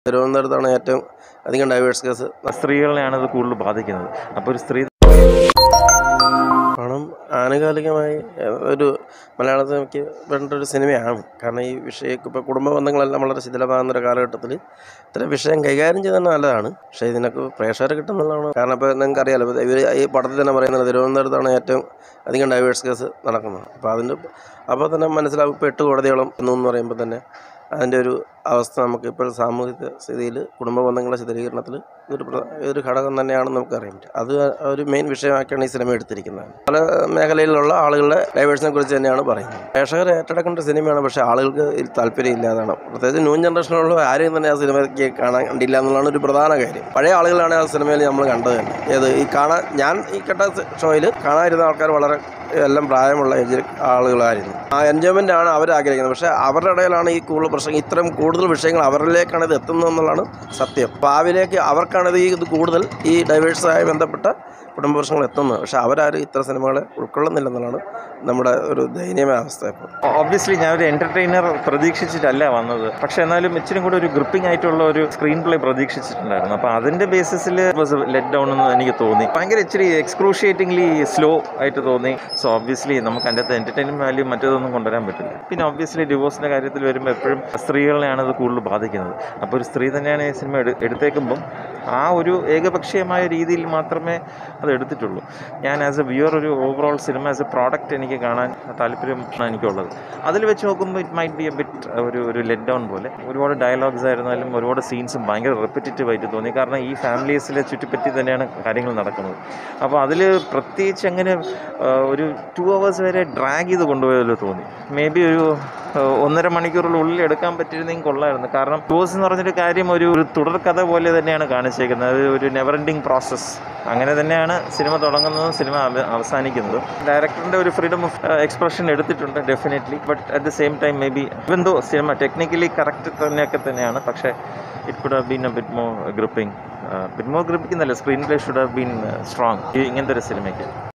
തിരുവനന്തപുരത്താണ് ഏറ്റവും അധികം ഡൈവേഴ്സ് കേസ്. സ്ത്രീകളെയാണ് ഇത് കൂടുതൽ ബാധിക്കുന്നത്. അപ്പോൾ ഒരു സ്ത്രീ പണം ആനുകാലികമായി ഒരു മലയാള സിനിമയ്ക്ക് വേണ്ട ഒരു സിനിമയാണ്. കാരണം ഈ വിഷയം ഇപ്പോൾ കുടുംബ ബന്ധങ്ങളെല്ലാം വളരെ ശിഥിലമാകുന്നൊരു കാലഘട്ടത്തിൽ ഇത്തരം വിഷയം കൈകാര്യം ചെയ്യുന്നത് നല്ലതാണ്. പക്ഷേ ഇതിനൊക്കെ പ്രേക്ഷകരെ കിട്ടുന്നതാണ്. കാരണം ഇപ്പോൾ നിങ്ങൾക്ക് അറിയാമല്ലോ, ഇപ്പോൾ ഇവർ ഈ പടത്തിൽ തന്നെ പറയുന്നത് തിരുവനന്തപുരത്താണ് ഏറ്റവും അധികം ഡൈവേഴ്സ് കേസ് നടക്കുന്നത്. അപ്പോൾ തന്നെ മനസ്സിലാവും. ഇപ്പോൾ 8 കോടതികളും എന്ന് പറയുമ്പോൾ തന്നെ അതിൻ്റെ ഒരു അവസ്ഥ നമുക്ക് ഇപ്പോൾ സാമൂഹിക സ്ഥിതിയിൽ കുടുംബ ബന്ധങ്ങളുടെ ചിത്രീകരണത്തിൽ ഒരു ഘടകം തന്നെയാണെന്ന് നമുക്കറിയാൻ പറ്റും. അത് ഒരു മെയിൻ വിഷയമാക്കിയാണ് ഈ സിനിമ എടുത്തിരിക്കുന്നത്. പല മേഖലയിലുള്ള ആളുകളുടെ ഡൈവേഴ്സിനെ കുറിച്ച് തന്നെയാണ് പറയുന്നത്. പ്രേക്ഷകർ ഏറ്റെടുക്കേണ്ട ഒരു സിനിമയാണ്. പക്ഷേ ആളുകൾക്ക് ഇതിൽ താല്പര്യം ഇല്ലാതാണ്. പ്രത്യേകിച്ച് ന്യൂ ജനറേഷനുള്ള ആരെയും തന്നെ ആ സിനിമയ്ക്ക് കാണാൻ കണ്ടില്ല എന്നുള്ളതാണ് ഒരു പ്രധാന കാര്യം. പഴയ ആളുകളാണ് ആ സിനിമയിൽ നമ്മൾ കണ്ടത് തന്നെ. ഞാൻ ഈ കേട്ട ഷോയിൽ കാണാതിരുന്ന ആൾക്കാർ വളരെ എല്ലാം പ്രായമുള്ള ആളുകളായിരുന്നു. ആ എൻജോയ്മെൻ്റ് ആണ് അവർ ആഗ്രഹിക്കുന്നത്. പക്ഷേ അവരുടെ ഇടയിലാണ് ഈ കൂടുതൽ പ്രശ്നം. ഇത്തരം കൂടുതൽ വിഷയങ്ങൾ അവരിലേക്കാണ് ഇത് എത്തുന്നത് എന്നുള്ളതാണ് സത്യം. ഭാവിയിലേക്ക് അവർക്കാണിത് ഇത് കൂടുതൽ ഈ ഡൈവേഴ്സുമായി ബന്ധപ്പെട്ട കുടുംബ പ്രശ്നങ്ങൾ എത്തുന്നത്. പക്ഷേ അവരാരും ഇത്തരം സിനിമകളെ ഉൾക്കൊള്ളുന്നില്ലെന്നുള്ളതാണ് നമ്മുടെ ഒരു ദയനീയമായ അവസ്ഥ. ഇപ്പോൾ ഒബ്വിയസ്ലി ഞാൻ ഒരു എൻ്റർടൈനർ പ്രതീക്ഷിച്ചിട്ടല്ല വന്നത്. പക്ഷേ എന്നാലും ഇച്ചിരി കൂടെ ഒരു ഗ്രിപ്പിംഗ് ആയിട്ടുള്ള ഒരു സ്ക്രീൻ പ്ലേ പ്രതീക്ഷിച്ചിട്ടുണ്ടായിരുന്നു. അപ്പോൾ അതിൻ്റെ ബേസിസിൽ ലെറ്റ് ഡൗൺ എന്ന് എനിക്ക് തോന്നി. ഭയങ്കര ഇച്ചിരി എക്സ്ക്രൂഷിയേറ്റിംഗ്ലി സ്ലോ ആയിട്ട് തോന്നി. സോ ഒബ്വിയസ്ലി നമുക്ക് അതിൻ്റെ അകത്ത് എൻ്റർടൈൻമെൻറ്റ് വാല്യൂ മറ്റേതൊന്നും കൊണ്ടുവരാൻ പറ്റില്ല. പിന്നെ ഒബ്വിയസ്ലി ഡിവോഴ്സിൻ്റെ കാര്യത്തിൽ വരുമ്പോൾ എപ്പോഴും സ്ത്രീകളെയാണ് അത് കൂടുതൽ ബാധിക്കുന്നത്. അപ്പോൾ ഒരു സ്ത്രീ തന്നെയാണ് ഈ സിനിമ എടുത്തേക്കുമ്പം ആ ഒരു ഏകപക്ഷീയമായ രീതിയിൽ മാത്രമേ അത് എടുത്തിട്ടുള്ളൂ. ഞാൻ ആസ് എ വ്യൂവർ ഒരു overall cinema as a product എനിക്ക് കാണാൻ താല്പര്യമാണ് എനിക്കുള്ളത്. അതിൽ വെച്ച് നോക്കുമ്പോൾ it might be a bit ഒരു ലെറ്റ് ഡൗൺ പോലെ. ഒരുപാട് ഡയലോഗ്സ് ആയിരുന്നാലും ഒരുപാട് സീൻസും ഭയങ്കര റെപ്പിറ്റേറ്റീവ് ആയിട്ട് തോന്നി. കാരണം ഈ ഫാമിലീസിലെ ചുറ്റിപ്പറ്റി തന്നെയാണ് കാര്യങ്ങൾ നടക്കുന്നത്. അപ്പോൾ അതിൽ പ്രത്യേകിച്ച് അങ്ങനെ ഒരു 2 hours വരെ ഡ്രാഗ് ചെയ്ത് കൊണ്ടുപോയല്ലോ തോന്നി. മേ ബി ഒരു 1.5 മണിക്കൂറിനുള്ളിൽ എടുക്കാൻ പറ്റിയിരുന്നെങ്കിൽ കൊള്ളായിരുന്നു. കാരണം ടൂസ് എന്ന് പറഞ്ഞൊരു കാര്യം ഒരു തുടർക്കഥ പോലെ തന്നെയാണ് കാണിച്ചേക്കുന്നത്. ഒരു നെവർ എൻഡിങ് പ്രോസസ്സ്. അങ്ങനെ തന്നെയാണ് സിനിമ തുടങ്ങുന്നതും സിനിമ അവസാനിക്കുന്നതും. ഡയറക്ടറിൻ്റെ ഒരു ഫ്രീഡം ഓഫ് എക്സ്പ്രഷൻ എടുത്തിട്ടുണ്ട് definitely. But at the same time maybe even though cinema technically correct തന്നെയാണ്. പക്ഷേ it could have been a bit more gripping. Bit more gripping എന്നല്ല, screenplay should have been strong ഇങ്ങനത്തെ ഒരു സിനിമയ്ക്ക്.